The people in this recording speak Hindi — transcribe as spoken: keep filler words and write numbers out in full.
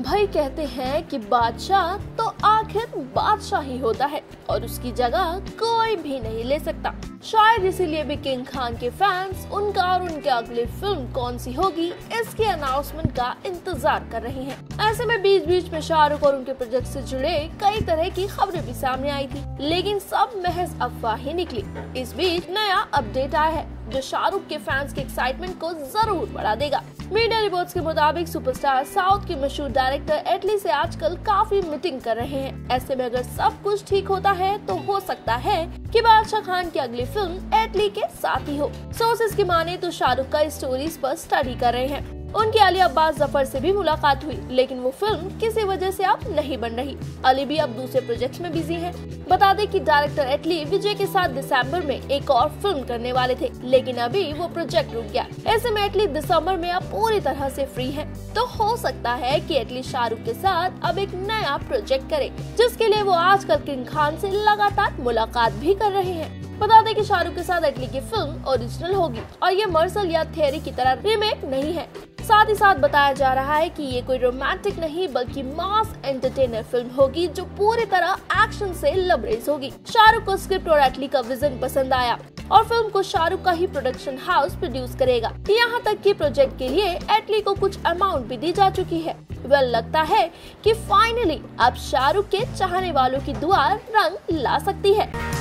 भाई कहते हैं कि बादशाह तो आखिर बादशाह ही होता है और उसकी जगह कोई भी नहीं ले सकता। शायद इसीलिए भी किंग खान के फैंस उनका और उनके अगली फिल्म कौन सी होगी इसके अनाउंसमेंट का इंतजार कर रहे हैं। ऐसे में बीच बीच में शाहरुख और उनके प्रोजेक्ट से जुड़े कई तरह की खबरें भी सामने आई थी, लेकिन सब महज अफवाह ही निकली। इस बीच नया अपडेट आया है जो शाहरुख के फैंस के एक्साइटमेंट को जरूर बढ़ा देगा। मीडिया रिपोर्ट्स के मुताबिक सुपरस्टार साउथ के मशहूर डायरेक्टर एटली से आजकल काफी मीटिंग कर रहे हैं। ऐसे में अगर सब कुछ ठीक होता है तो हो सकता है कि बादशाह खान की अगली फिल्म एटली के साथ ही हो। सोर्सेज की माने तो शाहरुख का स्टोरीज पर स्टडी कर रहे हैं। उनकी अली अब्बास जफर से भी मुलाकात हुई, लेकिन वो फिल्म किसी वजह से अब नहीं बन रही। अली भी अब दूसरे प्रोजेक्ट्स में बिजी हैं। बता दें कि डायरेक्टर एटली विजय के साथ दिसंबर में एक और फिल्म करने वाले थे, लेकिन अभी वो प्रोजेक्ट रुक गया। ऐसे में एटली दिसंबर में अब पूरी तरह से फ्री है, तो हो सकता है कि एटली शाहरुख के साथ अब एक नया प्रोजेक्ट करे, जिसके लिए वो आजकल किंग खान से लगातार मुलाकात भी कर रहे हैं। बता दें कि शाहरुख के साथ एटली की फिल्म ओरिजिनल होगी और ये मर्सल या थियरी की तरह रीमेक नहीं है। साथ ही साथ बताया जा रहा है कि ये कोई रोमांटिक नहीं बल्कि मास एंटरटेनर फिल्म होगी जो पूरी तरह एक्शन से लबरेज होगी। शाहरुख को स्क्रिप्ट और एटली का विजन पसंद आया और फिल्म को शाहरुख का ही प्रोडक्शन हाउस प्रोड्यूस करेगा। यहाँ तक कि प्रोजेक्ट के लिए एटली को कुछ अमाउंट भी दी जा चुकी है। वेल लगता है कि फाइनली अब शाहरुख के चाहने वालों की दुआ रंग ला सकती है।